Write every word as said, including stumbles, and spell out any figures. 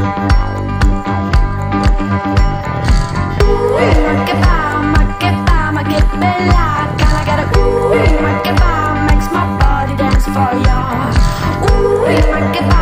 Makes my body dance for ya. Ooh, make it